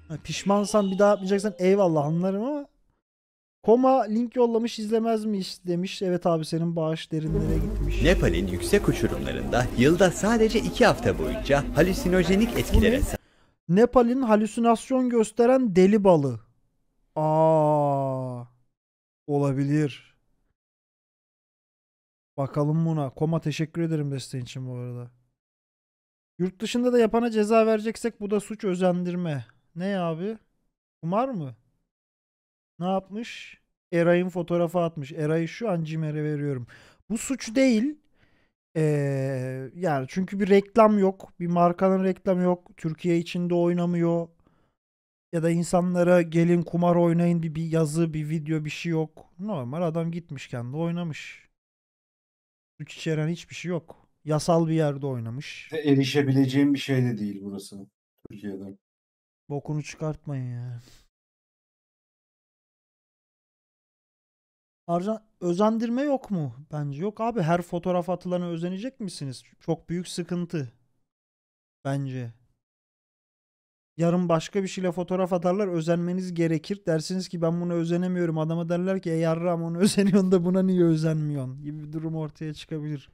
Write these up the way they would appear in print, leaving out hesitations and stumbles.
Ha, pişmansan bir daha yapmayacaksan eyvallah anlarım ama Koma link yollamış izlemez mi demiş. Evet abi senin bağış derinlere gitmiş. Nepal'in yüksek uçurumlarında yılda sadece 2 hafta boyunca halüsinojenik etkilere Nepal'in halüsinasyon gösteren deli balı. Aa, olabilir. Bakalım buna. Koma teşekkür ederim desteğin için bu arada. Yurt dışında da yapana ceza vereceksek bu da suç özendirme. Ne abi? Kumar mı? Ne yapmış? Eray'ın fotoğrafı atmış. Eray'ı şu an Cimer'e veriyorum. Bu suç değil. Yani çünkü bir reklam yok. Bir markanın reklamı yok. Türkiye içinde oynamıyor. Ya da insanlara gelin kumar oynayın bir yazı, bir video, bir şey yok. Normal adam gitmiş kendi oynamış. Suç içeren hiçbir şey yok. Yasal bir yerde oynamış. Erişebileceğim bir şey de değil burası Türkiye'de. Bokunu çıkartmayın ya. Harca özendirme yok mu? Bence yok abi. Her fotoğraf atılana özenecek misiniz? Çok büyük sıkıntı. Bence. Yarın başka bir şeyle fotoğraf atarlar özenmeniz gerekir. Dersiniz ki ben buna özenemiyorum. Adama derler ki yarram onu özeniyorsun da buna niye özenmiyorsun gibi bir durum ortaya çıkabilir.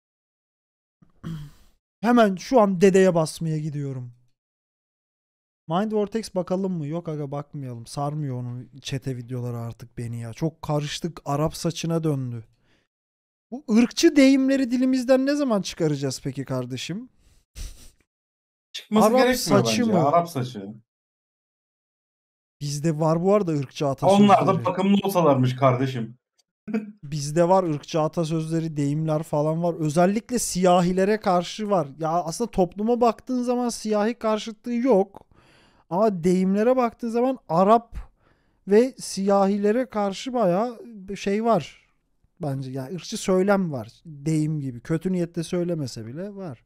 Hemen şu an dedeye basmaya gidiyorum. Mind Vortex bakalım mı? Yok aga bakmayalım. Sarmıyor onun çete videoları artık beni ya. Çok karıştık. Arap saçına döndü. Bu ırkçı deyimleri dilimizden ne zaman çıkaracağız peki kardeşim? Çıkması Arap gerekmiyor saçı bence. mı? Arap saçı. Bizde var bu arada ırkçı Onlar da atasözleri. bakımlı olsalarmış kardeşim. Bizde var ırkçı atasözleri, deyimler falan var. Özellikle siyahilere karşı var. Ya aslında topluma baktığın zaman siyahi karşıtlığı yok. Ama deyimlere baktığın zaman Arap ve siyahilere karşı bayağı şey var. Bence yani ırkçı söylem var. Deyim gibi. Kötü niyetle söylemese bile var.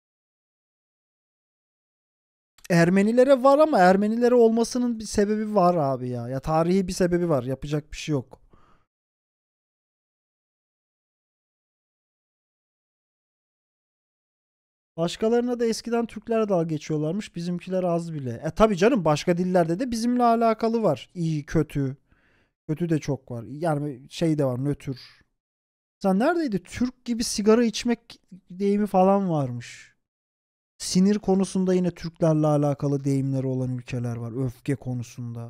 Ermenilere var ama Ermenilere olmasının bir sebebi var abi ya. Ya tarihi bir sebebi var. Yapacak bir şey yok. Başkalarına da eskiden Türkler dalga geçiyorlarmış. Bizimkiler az bile. Tabii canım başka dillerde de bizimle alakalı var. İyi, kötü. Kötü de çok var. Yani şey de var nötr. Sen neredeydi? Türk gibi sigara içmek deyimi falan varmış. Sinir konusunda yine Türklerle alakalı deyimleri olan ülkeler var. Öfke konusunda.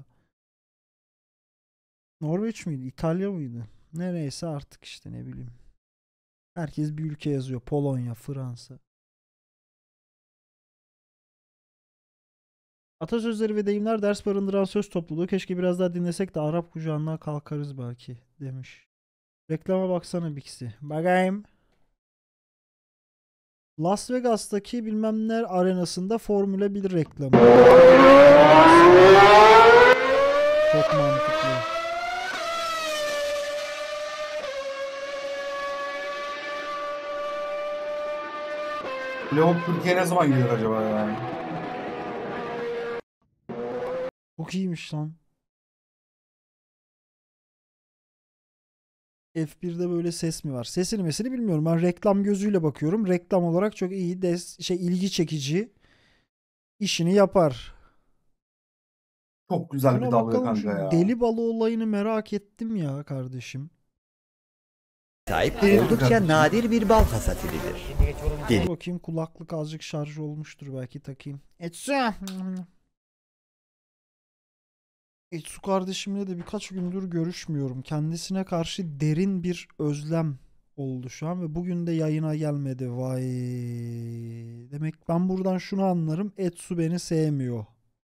Norveç miydi? İtalya mıydı? Nereyse artık işte ne bileyim. Herkes bir ülke yazıyor. Polonya, Fransa. Atasözleri ve deyimler ders barındıran söz topluluğu. Keşke biraz daha dinlesek de Arap kucağından kalkarız belki demiş. Reklama baksana Bixi. Bakayım. Las Vegas'taki bilmem ne arenasında Formula 1 reklamı. Çok mantıklı. Lavuk Türkiye ne zaman gelir acaba ya? Çok iyiymiş lan. F1'de böyle ses mi var? Sesini mesini bilmiyorum. Ben reklam gözüyle bakıyorum. Reklam olarak çok iyi, ilgi çekici. İşini yapar. Çok güzel bir Buna dalga bakalım kanka şu ya. deli balı olayını merak ettim ya kardeşim. sahip Evet, oldukça kardeşim. nadir bir bal hasatidir. Dur bakayım kulaklık azıcık şarj olmuştur belki takayım. Etsu. Etsu kardeşimle de birkaç gündür görüşmüyorum. Kendisine karşı derin bir özlem oldu şu an ve bugün de yayına gelmedi. Vay. Demek ben buradan şunu anlarım. Etsu beni sevmiyor.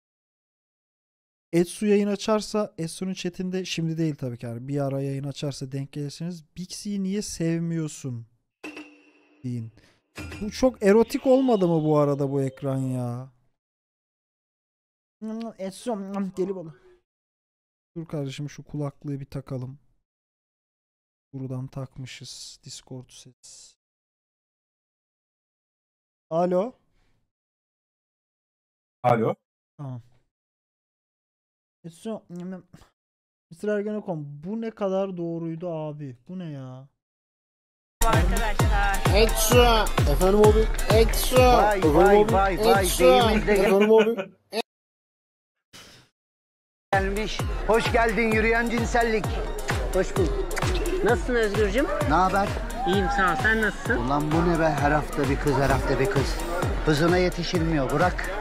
Etsu yayın açarsa Etsu'nun chatinde şimdi değil tabii ki yani bir ara yayın açarsa denk gelirseniz Bixi'yi niye sevmiyorsun deyin. Bu çok erotik olmadı mı bu arada bu ekran ya? Etsu deli balı. Dur kardeşim şu kulaklığı bir takalım. Buradan takmışız. Discord ses. Alo. Alo. Tamam. Etsu Mr. Ergenekon bu ne kadar doğruydu abi? Bu ne ya? Arkadaşlar. Ekstra. Efendim abi. Ekstra. Vay vay vay vay deyimizde Efendim abi. gelmiş. Hoş geldin yürüyen cinsellik. Hoş bulduk. Nasılsın Özgürcüm? Ne haber? İyiyim sağ ol. Sen nasılsın? Ulan bu ne be, her hafta bir kız, her hafta bir kız. Hızına yetişilmiyor, bırak.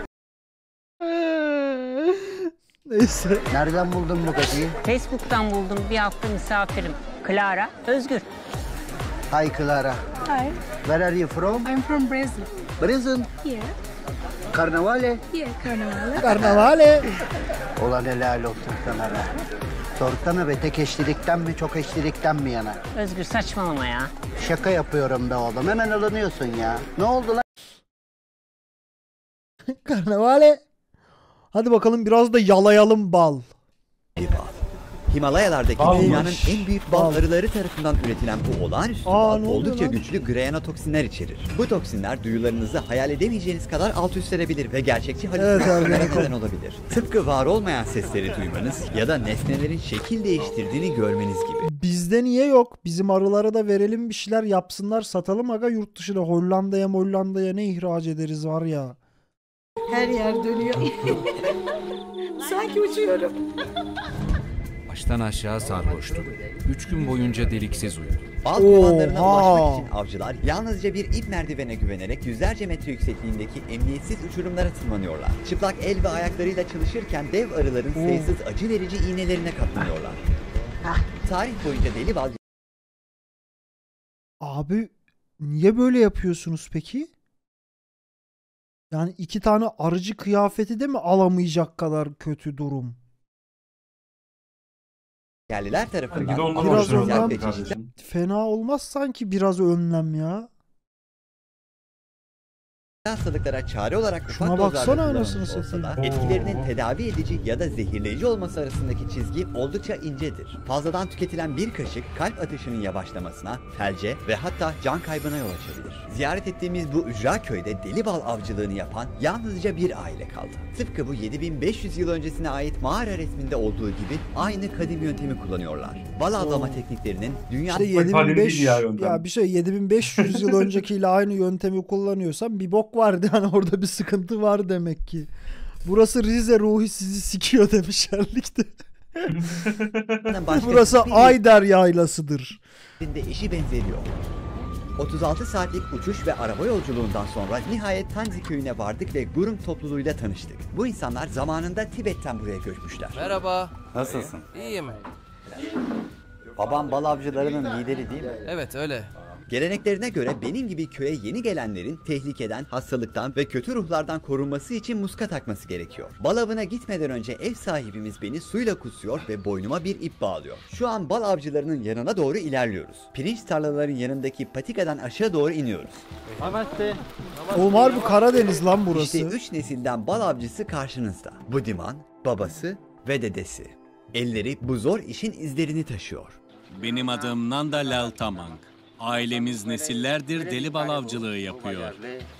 Neyse. Nereden buldun bu kızı? Facebook'tan buldum. Bir hafta misafirim. Clara, Özgür. Hi Clara. Hi, Where are you from? I'm from Brazil. Brazil. Yeah, Karnavale. yeah, Carnaval. Karnavale. Ulan helal olsun sana be. Sorsana be, tek eşlilikten mi çok eşlilikten mi yana? Özgür saçmalama ya. Şaka yapıyorum be oğlum, hemen alınıyorsun ya. Ne oldu lan? Karnavale. Hadi bakalım biraz da yalayalım bal. Deli bal. Himalayalardaki Balmış. dünyanın en büyük bal Bal. arıları tarafından üretilen bu olağanüstü Aa, bal ne oluyor oldukça lan? güçlü greyonotoksinler içerir. Bu toksinler duyularınızı hayal edemeyeceğiniz kadar alt üst edebilir ve gerçekçi halüsinasyonlara Evet, neden olabilir. Tıpkı var olmayan sesleri duymanız ya da nesnelerin şekil değiştirdiğini görmeniz gibi. Bizde niye yok? Bizim arılara da verelim bir şeyler yapsınlar, satalım aga yurt dışına. Hollanda'ya ne ihraç ederiz var ya. Her yer dönüyor. Sanki uçuyorum. Baştan aşağı sarhoştu. 3 gün boyunca deliksiz uyudu. Bal kovanlarına Oha! ulaşmak için avcılar yalnızca bir ip merdivene güvenerek yüzlerce metre yüksekliğindeki emniyetsiz uçurumlara tırmanıyorlar. Çıplak el ve ayaklarıyla çalışırken dev arıların sayısız acı verici iğnelerine katlanıyorlar. Tarih boyunca deli bal Abi niye böyle yapıyorsunuz peki? Yani 2 tane arıcı kıyafeti de mi alamayacak kadar kötü durum? yerliler tarafından Gidi ondan Biraz hoşlanıyorum ondan- ve çeşitli kardeşim. Fena olmaz sanki biraz önlem ya. hastalıklara çare olarak Şuna ufak baksana dozlarda anasını kullanılmış olsa da satayım. etkilerinin Oo. tedavi edici ya da zehirleyici olması arasındaki çizgi oldukça incedir. Fazladan tüketilen bir kaşık kalp atışının yavaşlamasına, felce ve hatta can kaybına yol açabilir. Ziyaret ettiğimiz bu ücra köyde deli bal avcılığını yapan yalnızca bir aile kaldı. Tıpkı bu 7500 yıl öncesine ait mağara resminde olduğu gibi aynı kadim yöntemi kullanıyorlar. Bal avlama tekniklerinin dünya İşte Kadim değil 7500 ya yöntem. ya bir şey 7500 yıl öncekiyle aynı yöntemi kullanıyorsan bir bok vardı yani orada bir sıkıntı var demek ki. Burası Rize ruhi sizi sikiyor demiş Erlik'te. başka Burası hiçbir Ayder yaylasıdır. yerinde eşi benzeri yok. 36 saatlik uçuş ve araba yolculuğundan sonra nihayet Tanzi köyüne vardık ve Gurung topluluğuyla tanıştık. Bu insanlar zamanında Tibet'ten buraya göçmüşler. Merhaba. Nasılsın? İyiyim. Babam bal avcılarının lideri değil mi? Evet öyle. Geleneklerine göre benim gibi köye yeni gelenlerin tehlikeden, hastalıktan ve kötü ruhlardan korunması için muska takması gerekiyor. Bal avına gitmeden önce ev sahibimiz beni suyla kutsuyor ve boynuma bir ip bağlıyor. Şu an bal avcılarının yanına doğru ilerliyoruz. Pirinç tarlaların yanındaki patikadan aşağı doğru iniyoruz. Oğlum harbi Karadeniz lan burası. İşte 3 nesilden bal avcısı karşınızda. Budiman, babası ve dedesi. Elleri bu zor işin izlerini taşıyor. Benim adım Nanda Lal Tamang. Ailemiz nesillerdir deli bal avcılığı yapıyor.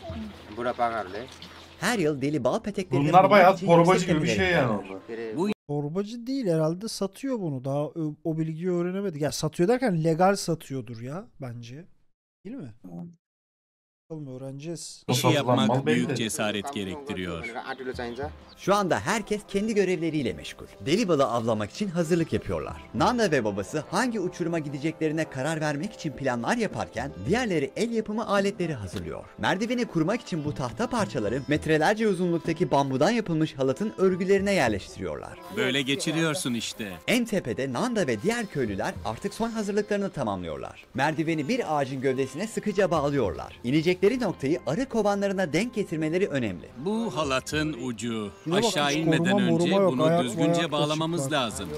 Her yıl deli bal peteklerini Bunlar bayağı bulmak için torbacı yüksek gibi bir şey tepeler yani giderler. orada. Torbacı değil herhalde satıyor bunu. Daha o bilgiyi öğrenemedik. Ya satıyor derken legal satıyordur ya bence. Değil mi? Bakalım öğreneceğiz. İşi Satılan mal yapmak belli. büyük cesaret gerektiriyor. Şu anda herkes kendi görevleriyle meşgul. Deli balı avlamak için hazırlık yapıyorlar. Nanda ve babası hangi uçuruma gideceklerine karar vermek için planlar yaparken diğerleri el yapımı aletleri hazırlıyor. Merdiveni kurmak için bu tahta parçaları metrelerce uzunluktaki bambudan yapılmış halatın örgülerine yerleştiriyorlar. Böyle geçiriyorsun işte. En tepede Nanda ve diğer köylüler artık son hazırlıklarını tamamlıyorlar. Merdiveni bir ağacın gövdesine sıkıca bağlıyorlar. İnecekleri noktayı arı kovanlarına denk getirmeleri önemli. Bu halatın ucu. Şuna bak, Aşağı hiç inmeden koruma moruma önce yok, bunu ayak düzgünce ayakta bağlamamız çıklar. lazım.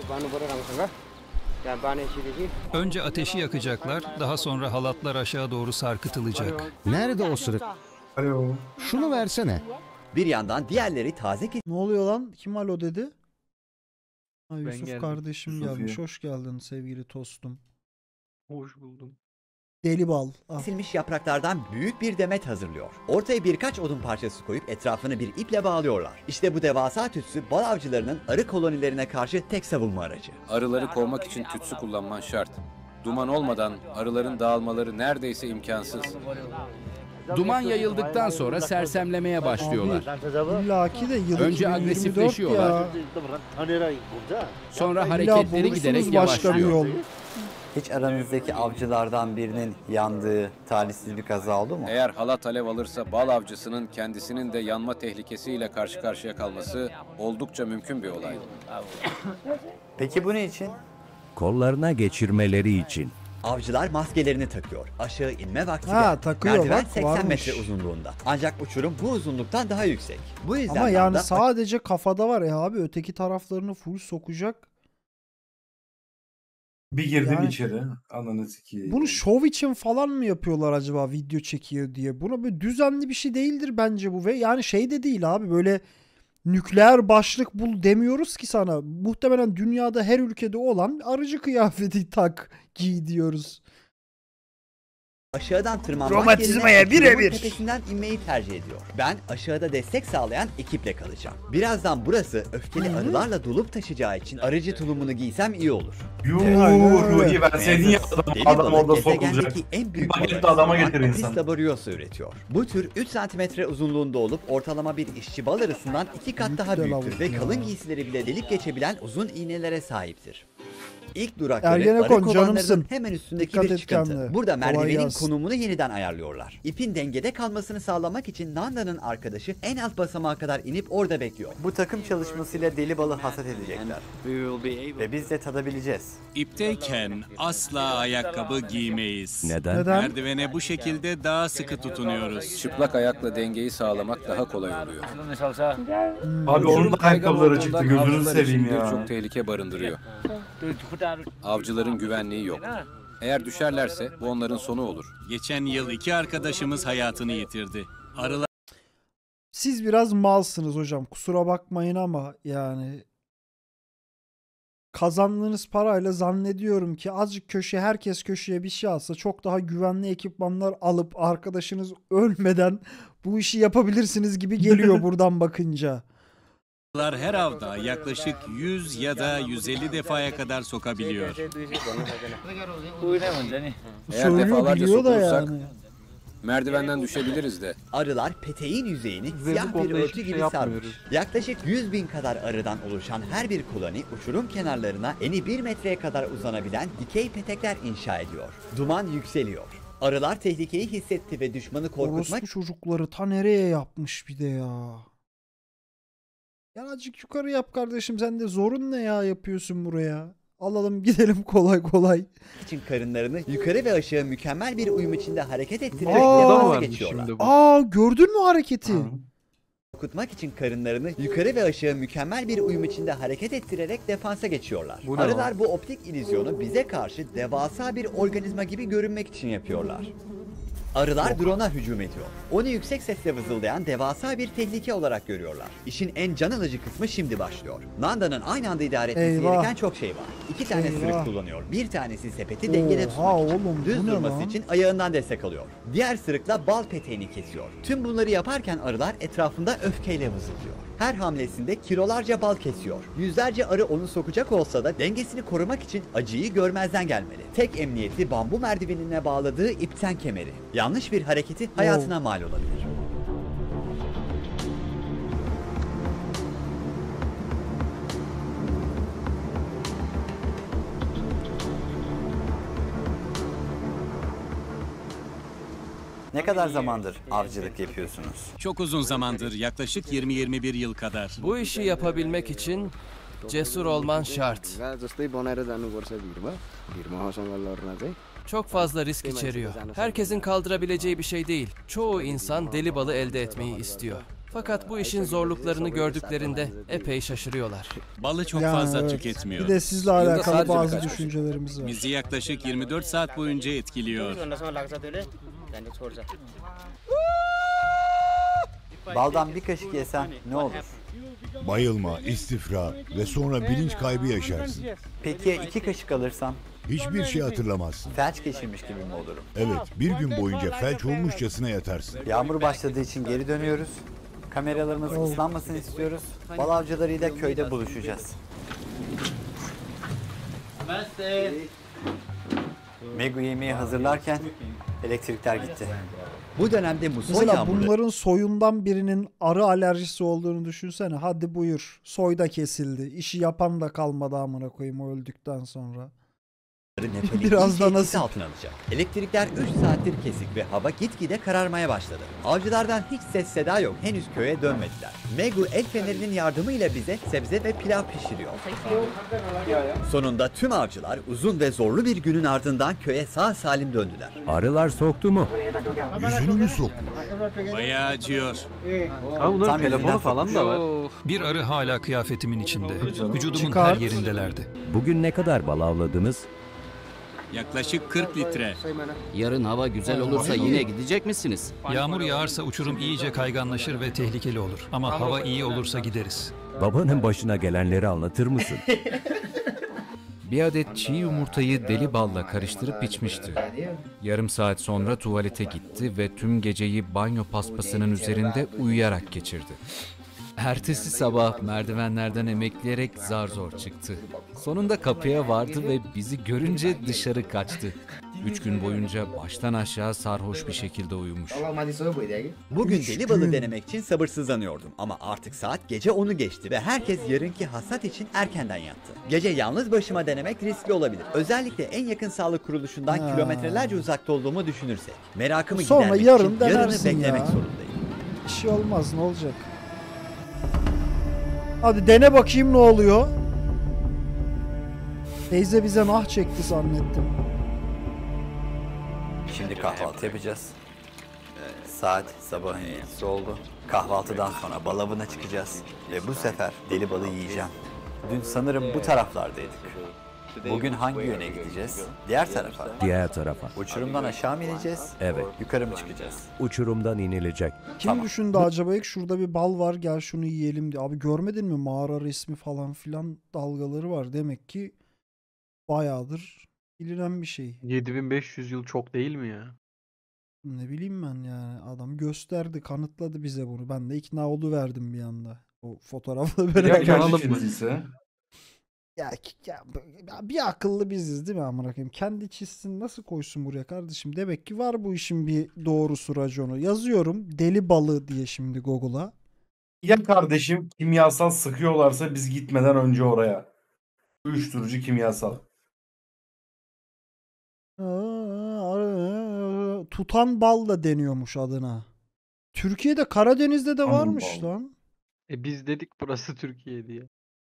Önce ateşi yakacaklar, daha sonra halatlar aşağı doğru sarkıtılacak. Nerede o sırık? Alo. Şunu versene. Bir yandan diğerleri taze Ne oluyor lan? Kim alo dedi? Ha, Yusuf geldim. kardeşim Yusuf gelmiş. ya. Hoş geldin sevgili tostum. Hoş buldum. Deli bal. Ah. kesilmiş yapraklardan büyük bir demet hazırlıyor. Ortaya birkaç odun parçası koyup etrafını bir iple bağlıyorlar. İşte bu devasa tütsü bal avcılarının arı kolonilerine karşı tek savunma aracı. Arıları kovmak için tütsü kullanman şart. Duman olmadan arıların dağılmaları neredeyse imkansız. Duman yayıldıktan sonra sersemlemeye başlıyorlar. İllaki de yıl Önce 2024 agresifleşiyorlar. ya. Sonra İlla hareketleri bulursunuz giderek başka bir yavaşlıyor. yol. Hiç aranızdaki avcılardan birinin yandığı talihsiz bir kaza oldu mu? Eğer halat alev alırsa bal avcısının kendisinin de yanma tehlikesiyle karşı karşıya kalması oldukça mümkün bir olay. Peki bu ne için? Kollarına geçirmeleri için. Avcılar maskelerini takıyor. Aşağı inme vakti takıyor, merdiven bak, 80 varmış. metre uzunluğunda. Ancak uçurum bu uzunluktan daha yüksek. Bu yüzden Ama yani Nanda sadece kafada var ya abi, öteki taraflarını full sokacak. Bir girdim Yani- içeri. Ananı sikeyim. Bunu şov için falan mı yapıyorlar acaba, video çekiyor diye? Buna böyle düzenli bir şey değildir bence bu ve yani şey de değil abi, böyle nükleer başlık bul demiyoruz ki sana. Muhtemelen dünyada her ülkede olan arıcı kıyafeti tak, giy diyoruz. aşağıdan tırmanmak Romatizmaya yerine uçurumun birebir. tepesinden inmeyi tercih ediyor. Ben aşağıda destek sağlayan ekiple kalacağım. Birazdan burası öfkeli arılarla dolup taşacağı için arıcı tulumunu giysem iyi olur. Ruhi ben senin ya Deli adam balık orada sokulacak. gezegendeki en büyük Paket de adama balık getirir insan. Apis laboriosa üretiyor. Bu tür 3 cm uzunluğunda olup ortalama bir işçi bal arısından 2 kat daha de büyüktür lavuk ve ya. kalın giysileri bile delip geçebilen uzun iğnelere sahiptir. İlk durakları Ergenekon, arı kovanlarının canımsın. hemen üstündeki Dikkat bir et çıkıntı. kendine. Burada Kolay merdivenin gelsin. konumunu yeniden ayarlıyorlar. İpin dengede kalmasını sağlamak için Nanda'nın arkadaşı en alt basamağa kadar inip orada bekliyor. Bu takım çalışmasıyla deli balı hasat edecekler. Ve biz de tadabileceğiz. İpteyken asla ayakkabı giymeyiz. Neden? Neden? Merdivene bu şekilde daha sıkı tutunuyoruz. Çıplak ayakla dengeyi sağlamak daha kolay oluyor. Abi onun da ayakkabıları çıktı. Olduğundan Gözünü avcılar seveyim için ya. birçok tehlike barındırıyor. Avcıların güvenliği yok. Eğer düşerlerse bu onların sonu olur. Geçen yıl 2 arkadaşımız hayatını yitirdi. Arılar Siz biraz malsınız hocam, kusura bakmayın ama yani kazandığınız parayla zannediyorum ki azıcık herkes köşeye bir şey alsa çok daha güvenli ekipmanlar alıp arkadaşınız ölmeden bu işi yapabilirsiniz gibi geliyor buradan bakınca. her avda yaklaşık 100 ya da 150 defaya kadar sokabiliyor. Eğer Söylüyor, defalarca biliyor da sokulursak yani. merdivenden düşebiliriz de. Arılar peteğin yüzeyini siyah bir konuda örtü hiçbir gibi şey sarmış. yapmıyoruz. Yaklaşık 100.000 kadar arıdan oluşan her bir koloni uçurum kenarlarına eni 1 metreye kadar uzanabilen dikey petekler inşa ediyor. Duman yükseliyor. Arılar tehlikeyi hissetti ve düşmanı korkutmak Orospu çocukları ta nereye yapmış bir de ya. Ya azıcık yukarı yap kardeşim, sen de zorun ne ya yapıyorsun buraya. Alalım gidelim kolay kolay. için karınlarını yukarı ve aşağı mükemmel bir uyum içinde hareket ettirerek Aa! defansa Varmış geçiyorlar. şimdi bu. Aa, gördün mü hareketi? Korkutmak için karınlarını yukarı ve aşağı mükemmel bir uyum içinde hareket ettirerek defansa geçiyorlar. Bu ne Arılar bu optik illüzyonu bize karşı devasa bir organizma gibi görünmek için yapıyorlar. Arılar drone'a hücum ediyor. Onu yüksek sesle vızıldayan devasa bir tehlike olarak görüyorlar. İşin en can alıcı kısmı şimdi başlıyor. Nanda'nın aynı anda idare etmesi Eyvah. gereken çok şey var. 2 tane Eyvah. sırık kullanıyor. Bir tanesi sepeti dengede Oha tutmak için. oğlum, bu Düz ne durması lan? için ayağından destek alıyor. Diğer sırıkla bal peteğini kesiyor. Tüm bunları yaparken arılar etrafında öfkeyle vızıldıyor. Her hamlesinde kilolarca bal kesiyor. Yüzlerce arı onu sokacak olsa da dengesini korumak için acıyı görmezden gelmeli. Tek emniyeti bambu merdivenine bağladığı ipten kemeri. Yanlış bir hareketi hayatına mal olabilir. Ne kadar zamandır avcılık yapıyorsunuz? Çok uzun zamandır, yaklaşık 20-21 yıl kadar. Bu işi yapabilmek için cesur olman şart. Çok fazla risk içeriyor. Herkesin kaldırabileceği bir şey değil. Çoğu insan deli balı elde etmeyi istiyor. Fakat bu işin zorluklarını gördüklerinde epey şaşırıyorlar. Balı çok Yani fazla evet. tüketmiyor. Bir de sizle Yılda alakalı sadece bazı birkaç düşüncelerimiz var. Bizi yaklaşık 24 saat boyunca etkiliyor. Baldan bir kaşık yesen ne olur? Bayılma, istifra ve sonra bilinç kaybı yaşarsın. Peki 2 kaşık alırsam? Hiçbir şey hatırlamazsın. Felç geçirmiş gibi mi olurum? Evet, bir gün boyunca felç olmuşçasına yatarsın. Yağmur başladığı için geri dönüyoruz. Kameralarımız ıslanmasını istiyoruz. Bal avcılarıyla köyde buluşacağız. Megu yemeği hazırlarken elektrikler gitti. Bu dönemde muson Mesela yağmurları... bunların soyundan birinin arı alerjisi olduğunu düşünsene. Hadi buyur. Soy da kesildi. İşi yapan da kalmadı amına koyayım o öldükten sonra. Biraz da nasıl altına alacak. Elektrikler 3 saattir kesik ve hava gitgide kararmaya başladı. Avcılardan hiç ses seda yok. Henüz köye dönmediler. Megu el fenerinin yardımıyla bize sebze ve pilav pişiriyor. Sonunda tüm avcılar uzun ve zorlu bir günün ardından köye sağ salim döndüler. Arılar soktu mu? Yüzünü mü soktu? Bayağı acıyor. Ha bunların telefonu falan da var. Bir arı hala kıyafetimin içinde. Vücudumun Çıkar. her yerindelerdi. Bugün ne kadar bal avladınız? Yaklaşık 40 litre. Yarın hava güzel olursa yine gidecek misiniz? Yağmur yağarsa uçurum iyice kayganlaşır ve tehlikeli olur. Ama hava iyi olursa gideriz. Babanın başına gelenleri anlatır mısın? Bir adet çiğ yumurtayı deli balla karıştırıp içmişti. Yarım saat sonra tuvalete gitti ve tüm geceyi banyo paspasının üzerinde uyuyarak geçirdi. Ertesi sabah merdivenlerden emekleyerek zar zor çıktı. Sonunda kapıya vardı ve bizi görünce dışarı kaçtı. 3 gün boyunca baştan aşağı sarhoş bir şekilde uyumuş. Bugün deli balı denemek için sabırsızlanıyordum ama artık saat gece 10'u geçti ve herkes yarınki hasat için erkenden yattı. Gece yalnız başıma denemek riskli olabilir. Özellikle en yakın sağlık kuruluşundan kilometrelerce uzakta olduğumu düşünürsek. Merakımı Sonra gidermek yarın için yarını denersin beklemek ya. zorundayım. Bir şey olmaz, ne olacak? Hadi dene bakayım ne oluyor. Teyze bize nah çekti zannettim. Şimdi kahvaltı yapacağız. Saat sabahın 7'si oldu. Kahvaltıdan sonra bal avına çıkacağız. Ve bu sefer deli balı yiyeceğim. Dün sanırım bu taraflardaydık. Bugün hangi yöne gideceğiz? Diğer tarafa. Diğer tarafa. Uçurumdan aşağı mı ineceğiz? Evet. Yukarı mı çıkacağız? Uçurumdan inilecek. Kim düşündü acaba ilk şurada bir bal var gel şunu yiyelim diye. Abi görmedin mi mağara resmi falan filan dalgaları var. Demek ki bayağıdır bilinen bir şey. 7500 yıl çok değil mi ya? Ne bileyim ben yani adam gösterdi kanıtladı bize bunu. Ben de ikna oluverdim bir anda. O fotoğrafla beraber. Ya bir akıllı biziz değil mi amına koyayım? Kendi çizsin nasıl koysun buraya kardeşim? Demek ki var bu işin bir doğrusu raconu. Yazıyorum deli balı diye şimdi Google'a. Ya kardeşim kimyasal sıkıyorlarsa biz gitmeden önce oraya. Uyuşturucu kimyasal. Tutan bal da deniyormuş adına. Türkiye'de Karadeniz'de de varmış lan. Biz dedik burası Türkiye diye.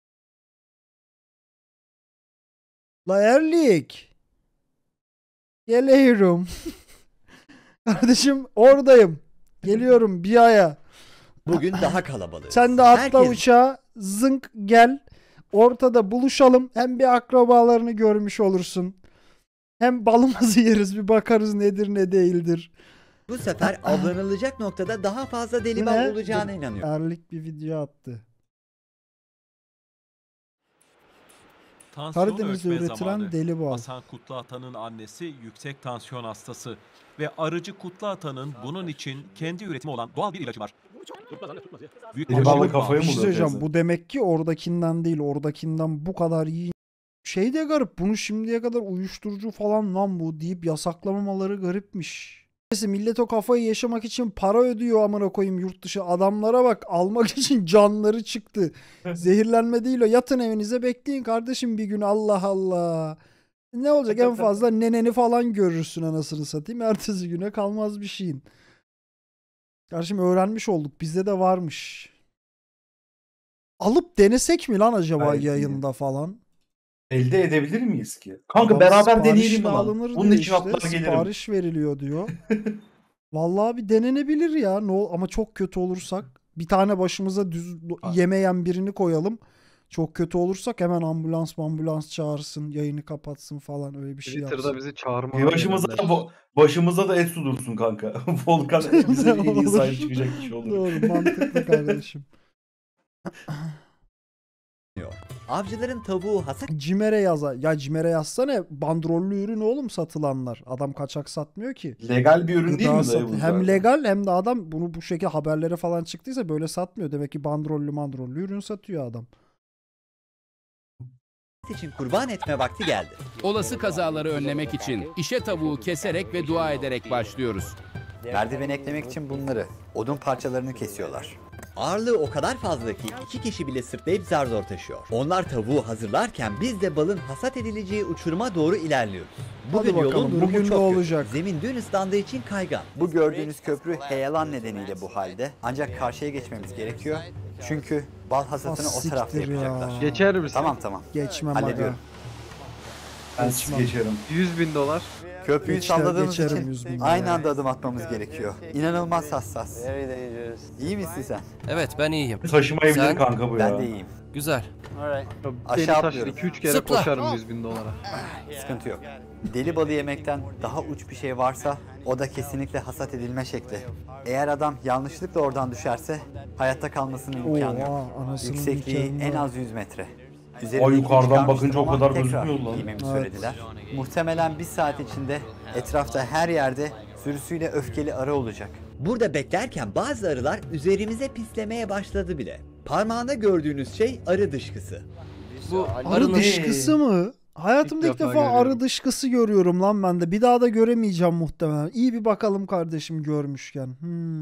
La Erlik. Geliyorum. Kardeşim oradayım. Geliyorum bir aya. Bugün daha kalabalık. Sen de atla uçağa zınk gel. Ortada buluşalım. Hem bir akrabalarını görmüş olursun. Hem balımızı yeriz bir bakarız nedir ne değildir. Bu sefer avlanılacak noktada daha fazla deli bal olacağına inanıyorum. Erlik bir video attı. Tansiyon Karadeniz'de ölçme üretilen zamanı. deli bal. Hasan Kutluatan'ın annesi yüksek tansiyon hastası ve arıcı Kutluatan'ın bunun için kendi üretimi olan doğal bir ilacı var. Büyük Deli balı bir kafayı Bir mı şey söyleyeceğim. Bu demek ki oradakinden değil. Oradakinden bu kadar iyi. Şey de garip. Bunu şimdiye kadar uyuşturucu falan lan bu deyip yasaklamamaları garipmiş. Neyse millet o kafayı yaşamak için para ödüyor amına koyayım yurt dışı. Adamlara bak almak için canları çıktı. Zehirlenme değil o. Yatın evinize bekleyin kardeşim bir gün Allah Allah. Ne olacak en fazla neneni falan görürsün anasını satayım. Ertesi güne kalmaz bir şeyin. Kardeşim öğrenmiş olduk. Bizde de varmış. Alıp denesek mi lan acaba Belki yayında falan? Elde edebilir miyiz ki? Kanka Adam beraber siparişle deneyelim mi lan? alınır Bunun diyor için işte. hatta gelirim. Sipariş veriliyor diyor. Vallahi bir denenebilir ya. Ama çok kötü olursak bir tane başımıza düz yemeyen birini koyalım. Çok kötü olursak hemen ambulans çağırsın, yayını kapatsın falan öyle bir şey yapsın. Twitter'da bizi çağırma. Başımıza da et su dursun kanka. Volkan bize en iyi sahip çıkacak kişi olur. Doğru mantıklı kardeşim. Avcıların tavuğu hasat... Cimer'e yaza. Ya Cimer'e yazsana bandrollü ürün oğlum satılanlar. Adam kaçak satmıyor ki. Legal bir ürün değil mi dayı bu Hem zaten? legal hem de adam bunu bu şekilde haberlere falan çıktıysa böyle satmıyor. Demek ki bandrollü ürün satıyor adam. bereket için kurban etme vakti geldi. Olası kazaları önlemek için işe tavuğu keserek ve dua ederek başlıyoruz. Merdiveni eklemek için bunları, odun parçalarını kesiyorlar. Ağırlığı o kadar fazla ki 2 kişi bile sırtlayıp zar zor taşıyor. Onlar tavuğu hazırlarken biz de balın hasat edileceği uçuruma doğru ilerliyoruz. Bugün Hadi bakalım, yolun durumu bugün de çok kötü. olacak. Zemin dün ıslandığı için kaygan. Bu gördüğünüz köprü heyelan nedeniyle bu halde. Ancak karşıya geçmemiz gerekiyor. Çünkü bal hasatını o tarafta Siktir ya. yapacaklar. Geçer misin? Tamam. Geçmem aga. Hallediyorum. Ben siz geçerim. 100.000 dolar. Köprüyü Geçer- salladığımız geçerim için 100.000 aynı anda adım atmamız gerekiyor. İnanılmaz hassas. İyi misin sen? Evet, ben iyiyim. Taşımayabilir Sen? kanka bu ya. Ben de iyiyim. Güzel. Beni Aşağı taşır atlıyorum. 2-3 kere Zıpla. koşarım 100.000 dolara. Sıkıntı yok. Deli balı yemekten daha uç bir şey varsa o da kesinlikle hasat edilme şekli. Eğer adam yanlışlıkla oradan düşerse hayatta kalmasının imkanı yok. Oha, anasının Yüksekliği imkanı en var. az 100 metre. O Üzerindeki yukarıdan çıkarmıştım bakınca o ama kadar tekrar gözükmüyor lan. giymemi Evet. söylediler. Muhtemelen bir saat içinde etrafta her yerde sürüsüyle öfkeli arı olacak. Burada beklerken bazı arılar üzerimize pislemeye başladı bile. Parmağında gördüğünüz şey arı dışkısı. Bu Arı arının dışkısı mı? Hayatımda ilk İlk defa defa arı görüyorum. dışkısı görüyorum lan ben de. Bir daha da göremeyeceğim muhtemelen. İyi bir bakalım kardeşim görmüşken.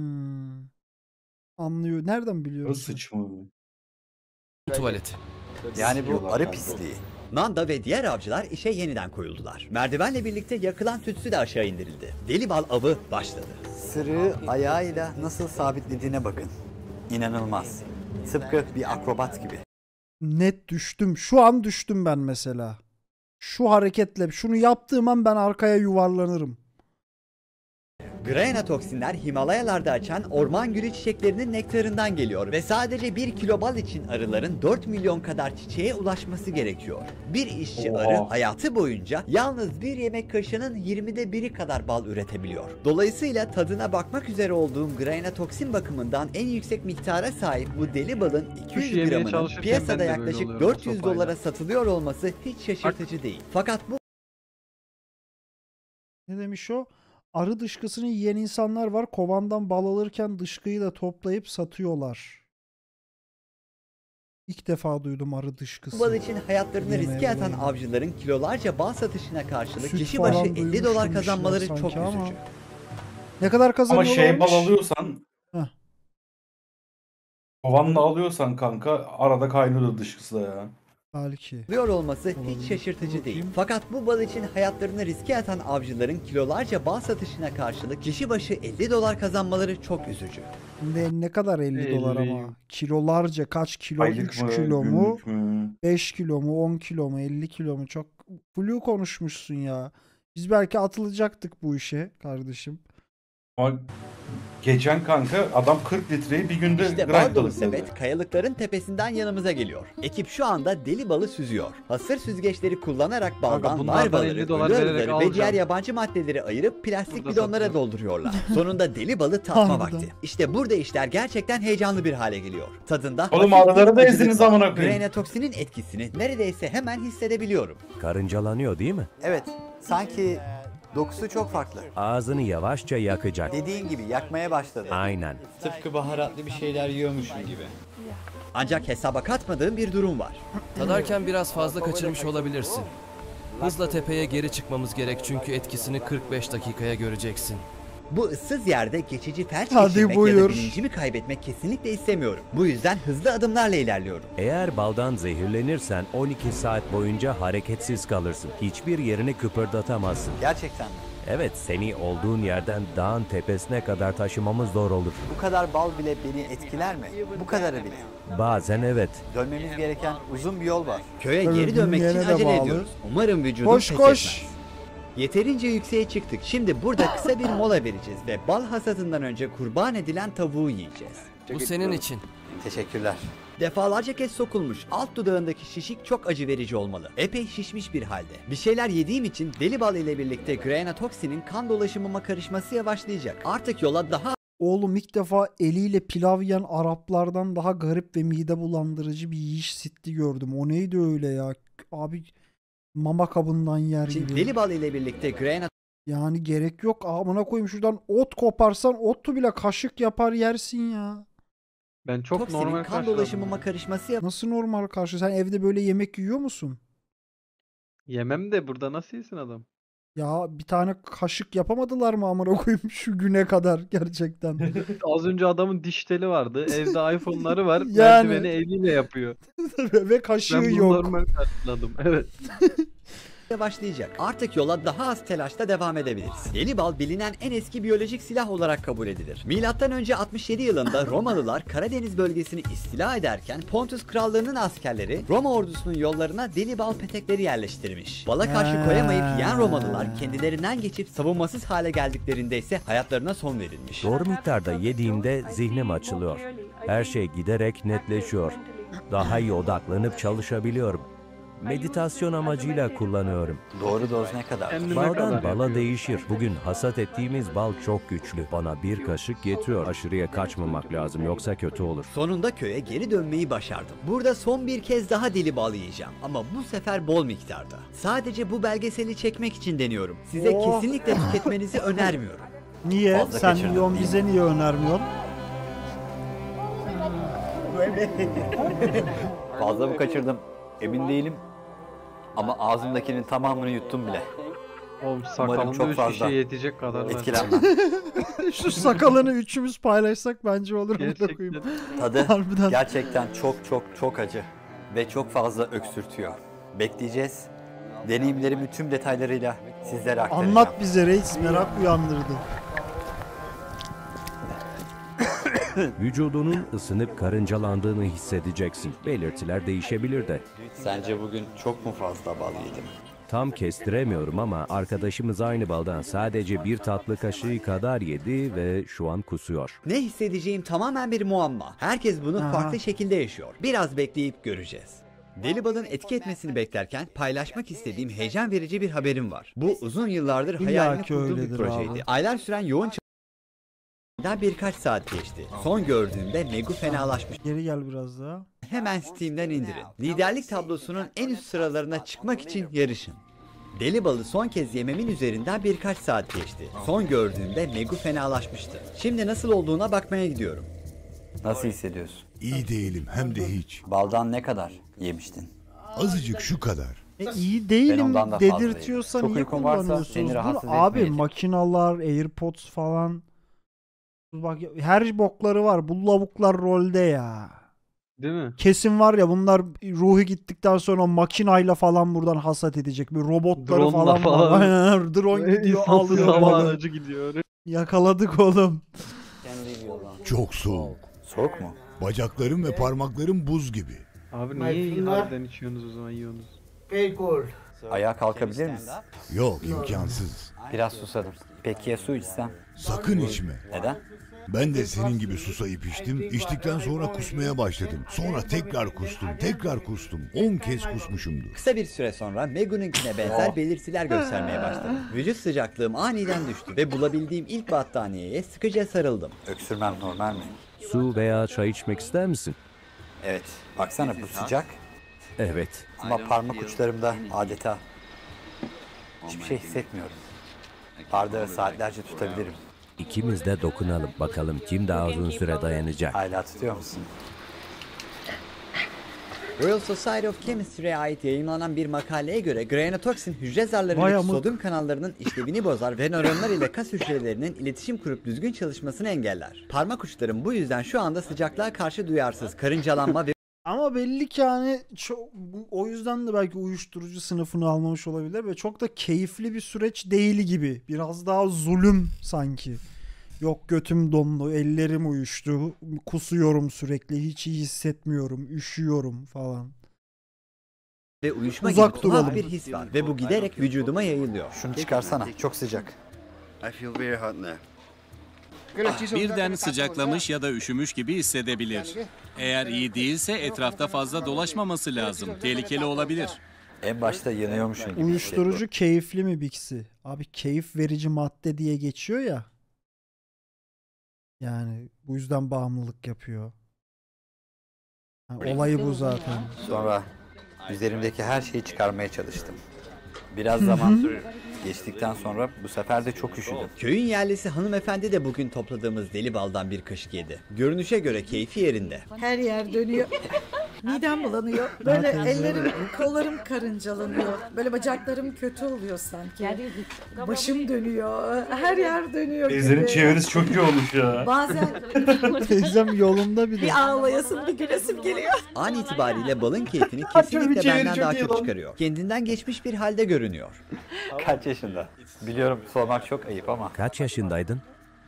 Anlıyor. Nereden biliyorsun? Sıçma. tuvaleti. Yani bu arı pisliği. Nanda ve diğer avcılar işe yeniden koyuldular. Merdivenle birlikte yakılan tütsü de aşağı indirildi. Deli bal avı başladı. Sırığı ayağıyla nasıl sabitlediğine bakın. İnanılmaz. Tıpkı bir akrobat gibi. Net düştüm. Şu an düştüm ben mesela. Şu hareketle şunu yaptığım an ben arkaya yuvarlanırım. Grayana toksinler Himalayalarda açan orman gülü çiçeklerinin nektarından geliyor ve sadece 1 kilo bal için arıların 4 milyon kadar çiçeğe ulaşması gerekiyor. Bir işçi Oha. arı hayatı boyunca yalnız bir yemek kaşığının 20'de 1'i kadar bal üretebiliyor. Dolayısıyla tadına bakmak üzere olduğum Grayana toksin bakımından en yüksek miktara sahip bu deli balın 200 Sushi yemeye gramının çalışırken piyasada ben de böyle yaklaşık oluyorum 400 sopayla. dolara satılıyor olması hiç şaşırtıcı değil. Fakat bu Ne demiş o? Arı dışkısını yiyen insanlar var. Kovandan bal alırken dışkıyı da toplayıp satıyorlar. İlk defa duydum arı dışkısı. bal için hayatlarını Yemeğe riske atan bulayım. avcıların kilolarca bal satışına karşılık Süt kişi falan başı 50 dolar duymuştum kazanmaları işler çok sanki ama. üzücü. Ne kadar Ama kazanıyorlarmış? şey bal alıyorsan Heh. kovanla alıyorsan kanka arada kaynıyor dışkısı da ya. Belki. Oluyor olması Olabilir. hiç şaşırtıcı değil. Bakayım. Fakat bu bal için hayatlarını riske atan avcıların kilolarca bal satışına karşılık kişi başı 50 dolar kazanmaları çok üzücü. Ne kadar 50 dolar 50. ama? Kilolarca kaç kilo? Aylık 3 mı, kilo mu? günlük mü? 5 kilo mu? 10 kilo mu? 50 kilo mu? Çok flu konuşmuşsun ya. Biz belki atılacaktık bu işe kardeşim. Ama geçen kanka adam 40 litreyi bir günde İşte bal dolu grind sepet kayalıkların tepesinden yanımıza geliyor. Ekip şu anda deli balı süzüyor. Hasır süzgeçleri kullanarak baldan bunlardan larvaları, 50 dolar ölü vererek arıları ve alacağım. diğer yabancı maddeleri ayırıp plastik Burada bidonlara satıyor. dolduruyorlar. Sonunda deli balı tatma Harbiden. vakti. İşte burada işler gerçekten heyecanlı bir hale geliyor. Tadında Oğlum hafif bir arıları da acılık ezdiniz var. amına koyayım. Granatoksinin etkisini neredeyse hemen hissedebiliyorum. Karıncalanıyor değil mi? Evet, sanki dokusu çok farklı. Ağzını yavaşça yakacak. Dediğin gibi yakmaya başladı. Aynen. Tıpkı baharatlı bir şeyler yiyormuşum gibi. Ancak hesaba katmadığım bir durum var. Tadarken biraz fazla kaçırmış olabilirsin. Hızla tepeye geri çıkmamız gerek çünkü etkisini 45 dakikaya göreceksin. Bu ıssız yerde geçici felç Hadi geçirmek ya da buyur. bilincimi kaybetmek kesinlikle istemiyorum. Bu yüzden hızlı adımlarla ilerliyorum. Eğer baldan zehirlenirsen 12 saat boyunca hareketsiz kalırsın. Hiçbir yerini kıpırdatamazsın. Gerçekten mi? Evet, seni olduğun yerden dağın tepesine kadar taşımamız zor olur. Bu kadar bal bile beni etkiler mi? Bu kadarı bile. Bazen evet. Dönmemiz gereken uzun bir yol var. Köye Tabii geri dönmek için yere de acele bağlı. ediyoruz. Umarım vücudum Koş pes koş. etmez. Yeterince yükseğe çıktık. Şimdi burada kısa bir mola vereceğiz ve bal hasadından önce kurban edilen tavuğu yiyeceğiz. Bu senin için. Teşekkürler. Defalarca kez sokulmuş alt dudağındaki şişik çok acı verici olmalı. Epey şişmiş bir halde. Bir şeyler yediğim için deli bal ile birlikte granatoksinin kan dolaşımıma karışması yavaşlayacak. Artık yola daha Oğlum ilk defa eliyle pilav yiyen Araplardan daha garip ve mide bulandırıcı bir yiyiş sitti gördüm. O neydi öyle ya? Abi mama kabından yer için gibi. deli bal ile birlikte Yani gerek yok. Amına koyayım şuradan ot koparsan otu bile kaşık yapar yersin ya. Ben çok normal kan karşıladım. dolaşımıma karışması Nasıl normal karşı? Sen evde böyle yemek yiyor musun? Yemem de burada nasıl yesin adam? Ya bir tane kaşık yapamadılar mı amına koyayım şu güne kadar gerçekten. Az önce adamın diş teli vardı. Evde iPhone'ları var. Yani. Merdiveni eliyle yapıyor. Ve kaşığı Ben bunu yok. normal karşıladım. Evet. başlayacak. Artık yola daha az telaşla devam edebiliriz. Deli bal bilinen en eski biyolojik silah olarak kabul edilir. Milattan önce 67 yılında Romalılar Karadeniz bölgesini istila ederken Pontus Krallığı'nın askerleri Roma ordusunun yollarına deli bal petekleri yerleştirmiş. Bala karşı koyamayıp yiyen Romalılar kendilerinden geçip savunmasız hale geldiklerinde ise hayatlarına son verilmiş. Doğru miktarda yediğimde zihnim açılıyor. Her şey giderek netleşiyor. Daha iyi odaklanıp çalışabiliyorum. Meditasyon amacıyla kullanıyorum. Doğru doz ne kadar? Baldan bala değişir. Bugün hasat ettiğimiz bal çok güçlü. Bana bir kaşık yetiyor. Aşırıya kaçmamak lazım yoksa kötü olur. Sonunda köye geri dönmeyi başardım. Burada son bir kez daha deli bal yiyeceğim. Ama bu sefer bol miktarda. Sadece bu belgeseli çekmek için deniyorum. Size kesinlikle tüketmenizi önermiyorum. Niye? Fazla Sen kaçırdım, yiyorsun değil bize niye önermiyorsun? Fazla mı kaçırdım? Emin değilim. Ama ağzımdakinin tamamını yuttum bile. Oğlum sakalında 3 kişiye yetecek kadar var. Etkilenmem. Şu sakalını üçümüz paylaşsak bence olur. Gerçekten. Tadı Harbiden. gerçekten çok acı. Ve çok fazla öksürtüyor. Bekleyeceğiz. Deneyimlerimi tüm detaylarıyla sizlere aktaracağım. Anlat bize reis, merak uyandırdı. Vücudunun ısınıp karıncalandığını hissedeceksin. Belirtiler değişebilir de. Sence bugün çok mu fazla bal yedim? Tam kestiremiyorum ama arkadaşımız aynı baldan sadece bir tatlı kaşığı kadar yedi ve şu an kusuyor. Ne hissedeceğim tamamen bir muamma. Herkes bunu farklı şekilde yaşıyor. Biraz bekleyip göreceğiz. Deli balın etki etmesini beklerken paylaşmak istediğim heyecan verici bir haberim var. Bu uzun yıllardır hayalini kurduğum bir projeydi. abi. Aylar süren yoğun birkaç saat geçti. Son gördüğümde Megu fenalaşmış. Geri gel biraz daha. Hemen Steam'den indirin. Liderlik tablosunun en üst sıralarına çıkmak için yarışın. Deli balı son kez yememin üzerinden birkaç saat geçti. Son gördüğümde Megu fenalaşmıştı. Şimdi nasıl olduğuna bakmaya gidiyorum. Nasıl hissediyorsun? İyi değilim hem de hiç. Baldan ne kadar yemiştin? Azıcık şu kadar. İyi değilim ondan da fazlayım. dedirtiyorsan Çok niye uykun varsa kullanıyorsunuz? seni Dur rahatsız abi, etmeyecek. makinalar, AirPods falan. Bak her bokları var. Bu lavuklar rolde ya. Değil mi? Kesin var ya bunlar ruhu gittikten sonra makinayla falan buradan hasat edecek. Bir robotları Drone'la falan var. falan. Aynen, drone gidiyor İnsansız alıyor hava balı. aracı gidiyor. Yakaladık oğlum. Çok soğuk. Soğuk mu? Bacaklarım ve parmaklarım buz gibi. Abi niye harbiden içiyorsunuz o zaman yiyorsunuz? Ayağa kalkabilir misin? Yok, imkansız. Biraz susadım. Peki ya su içsem? Sakın içme. Neden? Ben de senin gibi susayıp içtim. İçtikten sonra kusmaya başladım. Sonra tekrar kustum. 10 kez kusmuşumdur. Kısa bir süre sonra Megu'nunkine benzer belirtiler göstermeye başladı. Vücut sıcaklığım aniden düştü ve bulabildiğim ilk battaniyeye sıkıca sarıldım. Öksürmem normal mi? Su veya çay içmek ister misin? Evet. Baksana bu sıcak. Evet. Ama parmak uçlarımda adeta hiçbir şey hissetmiyorum. Bardağı saatlerce tutabilirim. İkimiz de dokunalım. Bakalım kim daha uzun süre dayanacak. Hala tutuyor musun? Royal Society of Chemistry'e ait yayınlanan bir makaleye göre granatoksin hücre zarlarındaki sodyum kanallarının işlevini bozar ve nöronlar ile kas hücrelerinin iletişim kurup düzgün çalışmasını engeller. Parmak uçlarım bu yüzden şu anda sıcaklığa karşı duyarsız, karıncalanma ve Ama belli ki hani o yüzden de belki uyuşturucu sınıfını almamış olabilir ve çok da keyifli bir süreç değil gibi. Biraz daha zulüm sanki. Yok götüm dondu, ellerim uyuştu, kusuyorum sürekli, hiç iyi hissetmiyorum, üşüyorum falan. ve uyuşma Uzak gibi tuhaf duralım. bir his var ve bu giderek vücuduma yayılıyor. Şunu çıkarsana, çok sıcak. Birden sıcaklamış ya da üşümüş gibi hissedebilir. Eğer iyi değilse etrafta fazla dolaşmaması lazım. Tehlikeli olabilir. En başta yanıyormuşum gibi. Uyuşturucu keyifli mi Bixi? Abi keyif verici madde diye geçiyor ya. Yani bu yüzden bağımlılık yapıyor. Yani olayı bu zaten. Sonra üzerimdeki her şeyi çıkarmaya çalıştım. Biraz zaman geçtikten sonra bu sefer de çok üşüdüm. Köyün yerlisi hanımefendi de bugün topladığımız deli baldan bir kaşık yedi. Görünüşe göre keyfi yerinde. Her yer dönüyor. Midem bulanıyor. Böyle ellerim, kollarım karıncalanıyor. Böyle bacaklarım kötü oluyor sanki. Başım dönüyor. Her yer dönüyor Teyzenin gibi. çevresi çok iyi olmuş ya. Bazen Teyzem yolunda bir de. bir ağlayasım, bir gülesim geliyor. An itibariyle balın keyfini kesinlikle çeviri benden çok daha iyi çok lan. çıkarıyor. Kendinden geçmiş bir halde görünüyor. Kaç yaşında? Biliyorum sormak çok ayıp ama. Kaç yaşındaydın?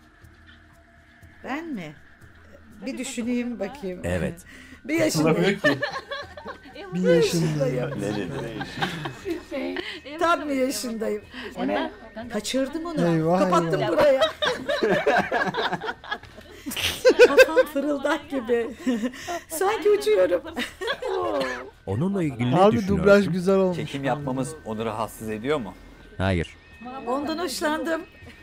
Ben mi? Bir düşüneyim bakayım. Evet. Bir yaşındayım. Bir yaşındayım. Tam bir yaşındayım. Kaçırdım onu. Eyvah Kapattım eyvah. buraya. Kafam fırıldak gibi. Sanki uçuyorum. Onunla ilgili ne Abi düşünüyorsun? dublaj güzel olmuş. Çekim yapmamız onu rahatsız ediyor mu? Hayır. Ondan hoşlandım.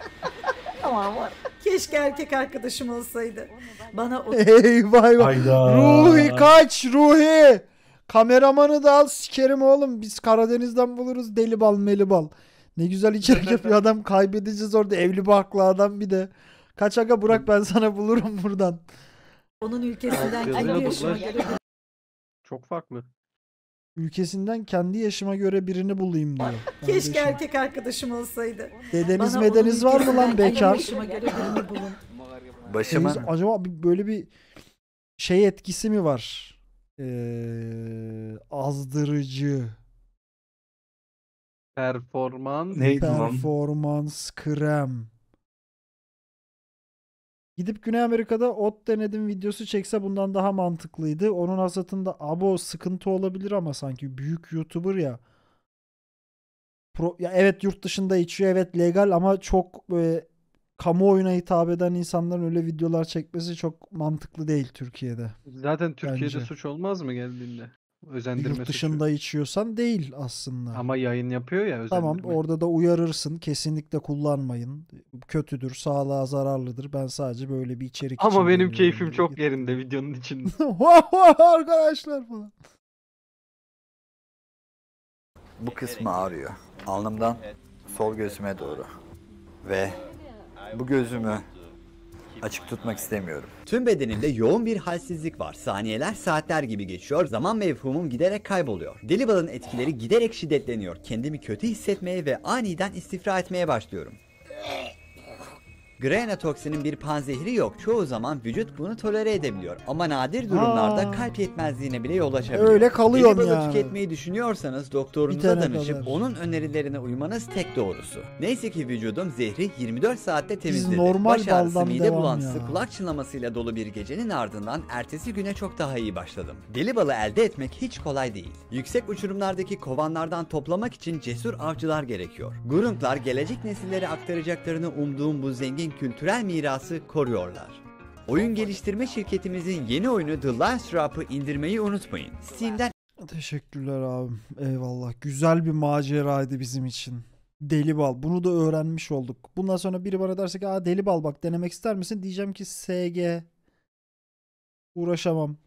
Keşke erkek arkadaşım olsaydı. Bana o... Eyvah eyvah. Hayda. Ruhi kaç Ruhi. Kameramanı da al sikerim oğlum. Biz Karadeniz'den buluruz deli bal meli bal. Ne güzel içerik yapıyor adam, kaybedeceğiz orada evli barklı adam bir de. Kaç aga Burak, ben sana bulurum buradan. Onun ülkesinden Yazıyla kendi yaşıma dublaj göre çok farklı. Ülkesinden kendi yaşıma göre birini bulayım diyor. keşke Kardeşim. erkek arkadaşım olsaydı. Dedeniz Bana medeniz onun var mı lan ülkesinden kendi bekar? yaşıma göre birini bulun. Başımın Acaba böyle bir şey etkisi mi var? Azdırıcı. Performans. Neydi lan? Performans krem. Gidip Güney Amerika'da ot denedim videosu çekse bundan daha mantıklıydı. Onun hasatında abo sıkıntı olabilir ama sanki büyük YouTuber ya. Ya evet yurt dışında içiyor, evet legal ama çok böyle kamuoyuna hitap eden insanların öyle videolar çekmesi çok mantıklı değil Türkiye'de. Zaten Türkiye'de Bence. suç olmaz mı geldiğinde? Özendirme Yurt dışında içiyorsan değil aslında. Ama yayın yapıyor ya özendirme. Tamam, orada da uyarırsın. Kesinlikle kullanmayın. Kötüdür, sağlığa zararlıdır. Ben sadece böyle bir içerik için Ama benim deniyorum keyfim diye. çok yerinde videonun içinde. Arkadaşlar falan. bu kısmı ağrıyor. Alnımdan sol gözüme doğru. Ve bu gözümü açık tutmak istemiyorum. Tüm bedenimde yoğun bir halsizlik var. Saniyeler saatler gibi geçiyor. Zaman mefhumum giderek kayboluyor. Deli balın etkileri giderek şiddetleniyor. Kendimi kötü hissetmeye ve aniden istifra etmeye başlıyorum. Grana toksinin bir panzehiri yok. Çoğu zaman vücut bunu tolere edebiliyor. Ama nadir durumlarda kalp yetmezliğine bile yol açabiliyor. Öyle kalıyorsun Deli balı yani. tüketmeyi düşünüyorsanız doktorunuza Bitene danışıp kadar. onun önerilerine uymanız tek doğrusu. Neyse ki vücudum zehri 24 saatte temizledi. normal Baş ağrısı, baldan mide devam bulantısı, ya. kulak çınlamasıyla dolu bir gecenin ardından ertesi güne çok daha iyi başladım. Deli balı elde etmek hiç kolay değil. Yüksek uçurumlardaki kovanlardan toplamak için cesur avcılar gerekiyor. Gurunglar gelecek nesillere aktaracaklarını umduğum bu zengin kültürel mirası koruyorlar. Oyun geliştirme şirketimizin yeni oyunu The Last Drop'ı indirmeyi unutmayın. Steam'den Teşekkürler abim. Eyvallah. Güzel bir maceraydı bizim için. Deli bal. Bunu da öğrenmiş olduk. Bundan sonra biri bana derse ki deli bal bak denemek ister misin? Diyeceğim ki SG. Uğraşamam.